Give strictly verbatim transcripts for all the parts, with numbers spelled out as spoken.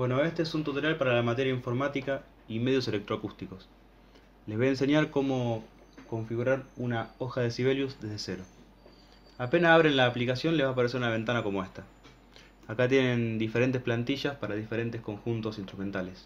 Bueno, este es un tutorial para la materia informática y medios electroacústicos. Les voy a enseñar cómo configurar una hoja de Sibelius desde cero. Apenas abren la aplicación les va a aparecer una ventana como esta. Acá tienen diferentes plantillas para diferentes conjuntos instrumentales.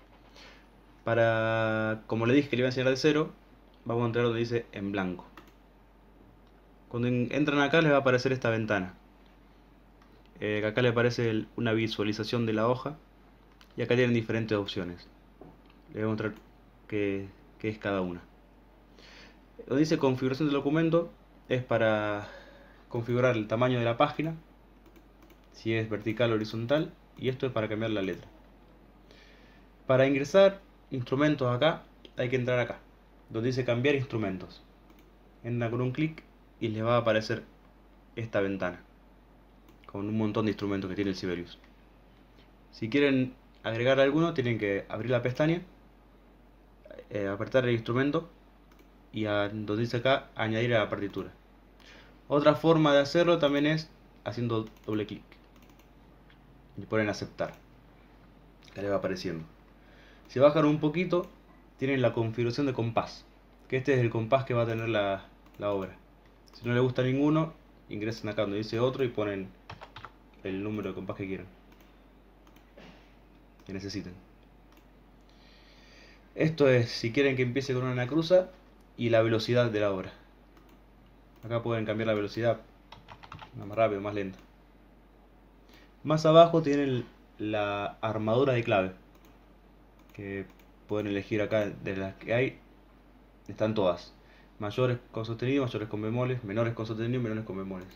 Para, como le dije que le iba a enseñar de cero, vamos a entrar donde dice en blanco. Cuando entran acá les va a aparecer esta ventana. Eh, acá les aparece una visualización de la hoja. Y acá tienen diferentes opciones. Les voy a mostrar qué, qué es cada una. Donde dice configuración del documento es para configurar el tamaño de la página, si es vertical o horizontal, y esto es para cambiar la letra. Para ingresar instrumentos acá, hay que entrar acá, donde dice cambiar instrumentos. Entra con un clic y les va a aparecer esta ventana, con un montón de instrumentos que tiene el Sibelius. Si quieren agregar alguno, tienen que abrir la pestaña, eh, apretar el instrumento y a, donde dice acá añadir a la partitura. Otra forma de hacerlo también es haciendo doble clic y ponen aceptar, que le va apareciendo. Si bajan un poquito, tienen la configuración de compás, que este es el compás que va a tener la, la obra. Si no les gusta ninguno, ingresan acá donde dice otro y ponen el número de compás que quieran, que necesiten. Esto es si quieren que empiece con una cruza y la velocidad de la obra. Acá pueden cambiar la velocidad, más rápido, más lenta. Más abajo tienen la armadura de clave, que pueden elegir acá de las que hay, están todas. Mayores con sostenido, mayores con bemoles, menores con sostenido, menores con bemoles.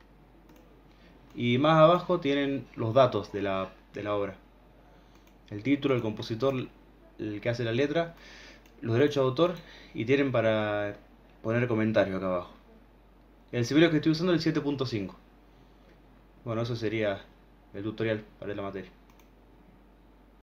Y más abajo tienen los datos de la, de la obra. El título, el compositor, el que hace la letra, los derechos de autor y tienen para poner comentarios acá abajo. El Sibelius que estoy usando es el siete punto cinco. Bueno, eso sería el tutorial para la materia.